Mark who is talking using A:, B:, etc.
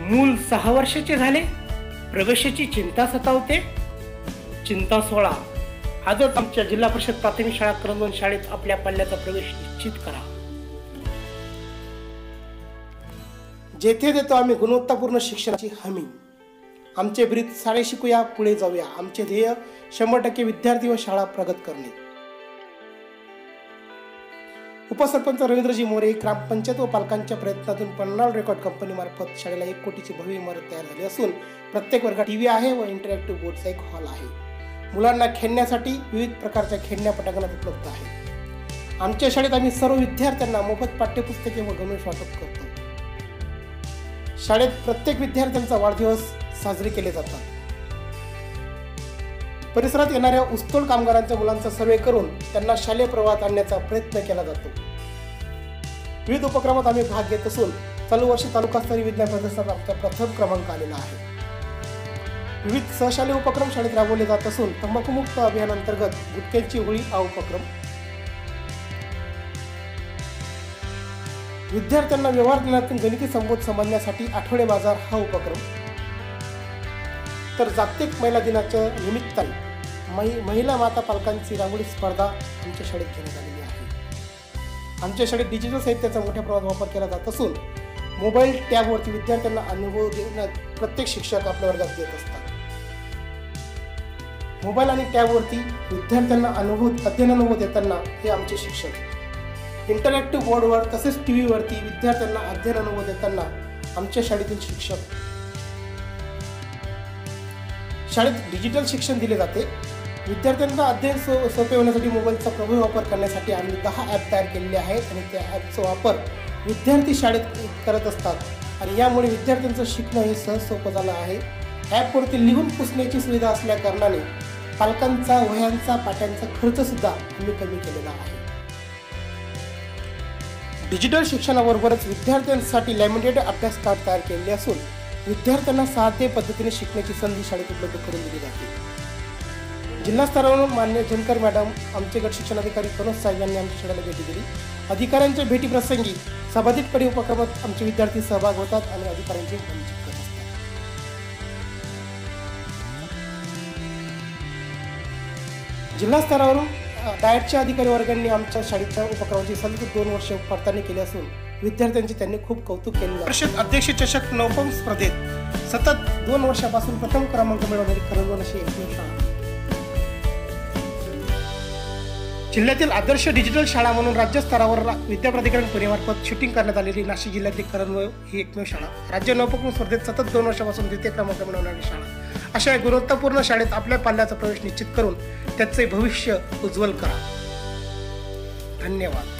A: मूल 6 वर्षाचे झाले, प्रवेशाची चिंता सतावते. चिंता सोडा, आजच आमच्या जिल्हा परिषद प्राथमिक शाळा करंजवन शाळेत आपल्या पाल्याचा प्रवेश निश्चित करा. जेथे देतो आम्ही गुणवत्तापूर्ण शिक्षणाची हमी. आमचे ब्रीद शाळे शिकूया, पुढे जाऊया. आमचे ध्येय 100% विद्यार्थी व शाळा प्रगत करणे. उपसरपंच रवींद्रजी मोरे, ग्रामपंचायत व पालकांच्या प्रयत्नातून पन्नाल रेकॉर्ड कंपनी मार्फत शाळेला 1 कोटीची भव्य इमारत तयार झाली असून प्रत्येक वर्गात टीव्ही आहे व इंटरॅक्टिव्ह बोर्डचा एक हॉल आहे. मुलांना खेळण्यासाठी विविध प्रकारच्या खेळण्या पटांगणात उपलब्ध आहे. आमच्या शाळेत आम्ही सर्व विद्यार्थ्यांना मोफत पाठ्यपुस्तके व गणवेश वाटप करतो. शाळेत प्रत्येक विद्यार्थ्यांचा वाढदिवस साजरे केले जातात. परिसरात येणाऱ्या ऊसतोड कामगारांच्या मुलांचा सर्वे करून त्यांना शालेय प्रवाहात आणण्याचा प्रयत्न केला जातो. विविध उपक्रमात आम्ही भाग घेत असून चालू वर्षी तालुकास्तरीय विज्ञान प्रदर्शनात आमचा प्रथम क्रमांक आलेला आहे. विविध सहशालेय उपक्रम शाळेत राबवले जात असून तंबाखूमुक्त अभियानांतर्गत गुटख्याची होळी हा उपक्रम, विद्यार्थ्यांना व्यवहार ज्ञानातून गणिती संबोध समजण्यासाठी आठवडे बाजार हा उपक्रम, तर जागतिक महिला दिनाच्या निमित्ताने महिला माता पालकांची रांगोळी स्पर्धा आमच्या शाळेत घेण्यात आलेली आहे. आमच्या शाळेत डिजिटल साहित्याचा मोठ्या प्रमाणात वापर केला जात असून मोबाईल टॅबवरती विद्यार्थ्यांना अनुभव देण्यात प्रत्येक शिक्षक आपल्या वर्गात देत असतात. मोबाईल आणि टॅबवरती विद्यार्थ्यांना अध्ययन देताना हे आमचे शिक्षक, इंटरॅक्टिव्ह बोर्डवर तसेच टीव्हीवरती विद्यार्थ्यांना अध्ययन अनुभव देताना आमच्या शाळेतील शिक्षक. शाळेत डिजिटल शिक्षण दिले जाते. विद्यार्थ्यांना अध्ययन सोपे होण्यासाठी मोबाईलचा प्रभावी वापर करण्यासाठी आम्ही 10 ॲप तयार केलेले आहेत आणि त्या ॲपचा वापर विद्यार्थी शाळेत करत असतात आणि यामुळे विद्यार्थ्यांचं शिकणं हे सहज सोपं झालं आहे. ॲपवरती लिहून पुसण्याची सुविधा असल्या कारणाने पालकांचा, वह्यांचा, पाट्यांचा खर्च सुद्धा आम्ही कमी केलेला आहे. डिजिटल शिक्षणाबरोबरच विद्यार्थ्यांसाठी लॅमिनेटेड अभ्यास कार्ड तयार केलेले असून विद्यार्थ्यांना साधे पद्धतीने शिकण्याची संधी शाळेत उपलब्ध करून दिली जाते. जिल्हा स्तरावरून मान्य जनकर मॅडम, आमचे गट शिक्षण अधिकारी कनोज साहेब यांनी आमच्या शाळेला भेटी दिली. अधिकाऱ्यांच्या भेटीप्रसंगी सभाधितपणे उपक्रमात आमचे विद्यार्थी सहभाग होतात आणि अधिकाऱ्यांचे वंचित करत असतात. जिल्हा स्तरावरून डाएटच्या अधिकारी वर्गांनी आमच्या शाळेच्या उपक्रमाची सलग 2 वर्ष पडताळणी केली असून विद्यार्थ्यांचे त्यांनी खूप कौतुक केले. परिषद अध्यक्ष चषक नवपम स्पर्धेत सतत 2 वर्षापासून प्रथम क्रमांक मिळवणारी करंजवन अशी एकमेव शाळा. जिल्ह्यातील आदर्श डिजिटल शाळा म्हणून राज्य स्तरावर विद्या प्राधिकरण पुणेमार्फत शूटिंग करण्यात आलेली नाशिक जिल्ह्यातील करंजवन ही एकमेव शाळा. राज्य नवपम स्पर्धेत सतत 2 वर्षापासून द्वितीय क्रमांक मिळवणारी शाळा. अशा गुणवत्तापूर्ण शाळेत आपल्या पाल्याचा प्रवेश निश्चित करून त्याचे भविष्य उज्ज्वल करा. धन्यवाद.